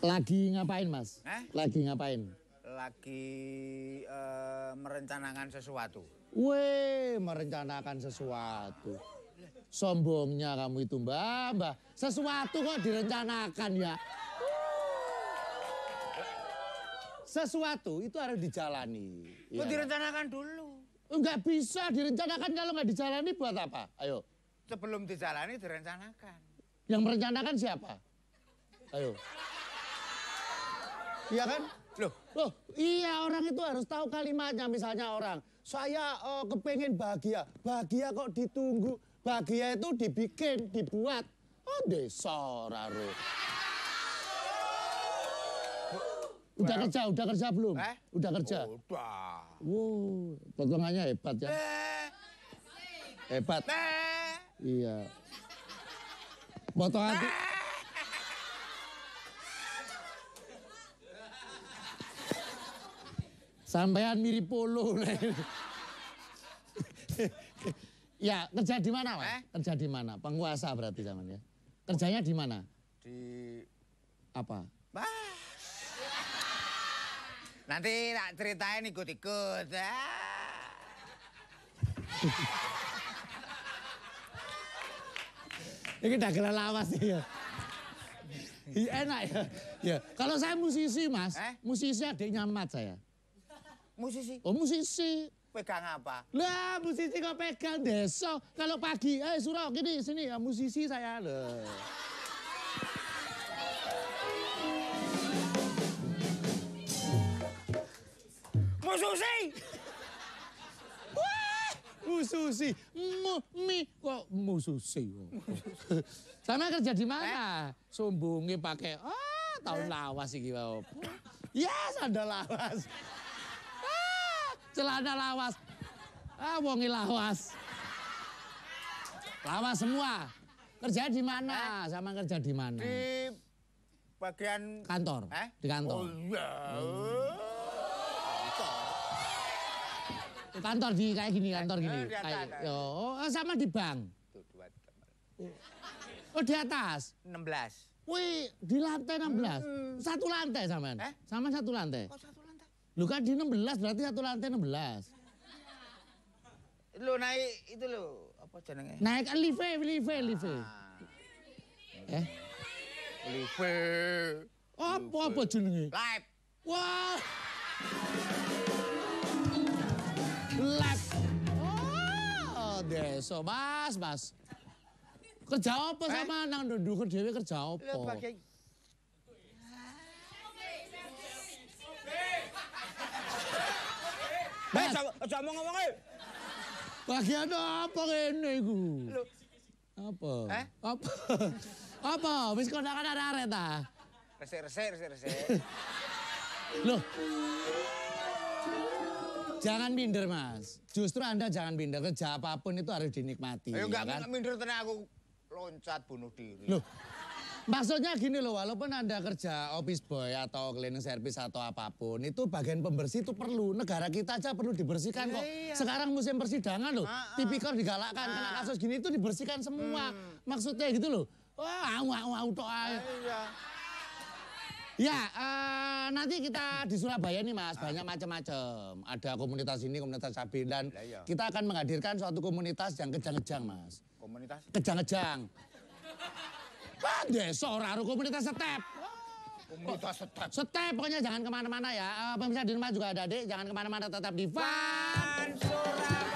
Lagi ngapain, Mas? Lagi ngapain? Lagi merencanakan sesuatu. Weh, merencanakan sesuatu. Sombongnya kamu itu, Mbak. Sesuatu kok direncanakan ya? Sesuatu itu harus dijalani. Kok direncanakan dulu? Enggak bisa direncanakan kalau nggak dijalani buat apa? Ayo. Sebelum dijalani direncanakan. Yang merencanakan siapa? Ayo. Iya kan? Loh, iya orang itu harus tahu kalimatnya. Misalnya orang, saya kepengen bahagia. Bahagia kok ditunggu. Bahagia itu dibikin, dibuat. Oh, desa raro. Udah kerja belum? Udah kerja? Udah. Wow, potongannya hebat ya. Hebat. Iya. Potongan sampean mirip polo. Ya, kerja di mana, Mas? Kerja di mana? Penguasa berarti zaman ya. Kerjanya di mana? Di apa? Nanti tak ceritain ikut-ikut. Ini dagelan lawas ya. Enak ya. Ya, kalau saya musisi, Mas. Musisi adiknya Mat saya. Musisi? Oh, musisi. Pegang apa? Lah, musisi kok pegang desa. Kalau pagi, Suro, gini, sini ya musisi saya loh. Mususi! Wah, mususi. Kok mususi? Sama kerja di mana? Sombongnya pakai, tahun lawas iki apa? Ya, sandal lawas. Celana lawas. Wongi lawas. Lawas semua. Kerja di mana? Sama kerja di mana? Di bagian kantor. Di kantor. Oh iya. Kantor di kayak gini, kantor gini. Sama di bank. Oh, di atas. 16. Wih, di lantai 16. Satu lantai sama. Sama satu lantai. Kok satu lantai? Lu kan di 16 berarti satu lantai 16. Lu naik itu lu apa jenenge? Naik lift. Live. Apa jenenge? Live. Wah. Live. Oh, deso, Mas. Kerja apa sama nang ndukur dhewe kerja apa? Aja ngomong ae. Bagian apa kene iku? Apa? Apa? Wis kondakan arek ta? Resik. Loh. Jangan minder, Mas. Justru Anda jangan minder. Kerja apapun itu harus dinikmati. Ayo ya enggak minder tenan aku loncat bunuh diri. Loh. Maksudnya gini loh, walaupun Anda kerja office boy atau cleaning service atau apapun, itu bagian pembersih itu perlu. Negara kita aja perlu dibersihkan kok. Sekarang musim persidangan loh, tipikor digalakkan, kena kasus gini itu dibersihkan semua. Maksudnya gitu loh. Wah, tok ae. Ya, nanti kita di Surabaya nih Mas, banyak macam-macam. Ada komunitas ini, komunitas cabai, dan kita akan menghadirkan suatu komunitas yang kejang-kejang Mas. Komunitas? Kejang-kejang. Desa raro komunitas step. Komunitas step. Step, pokoknya jangan kemana-mana ya. Pemirsa di rumah juga ada adik, jangan kemana-mana tetap di Fun Surabaya.